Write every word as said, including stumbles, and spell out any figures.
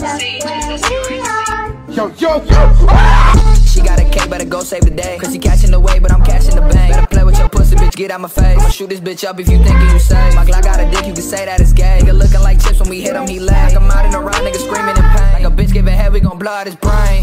Yo, yo, yo! She got a K, better go save the day. Cause he catching the wave, but I'm catching the bank. Better play with your pussy, bitch, get out my face. I'ma shoot this bitch up if you thinkin' you safe. My Glock got a dick, you can say that it's gay. Nigga looking like chips when we hit him, he lag. Like I'm out in the round, nigga screaming in pain. Like a bitch giving head, we gon' blow out his brain.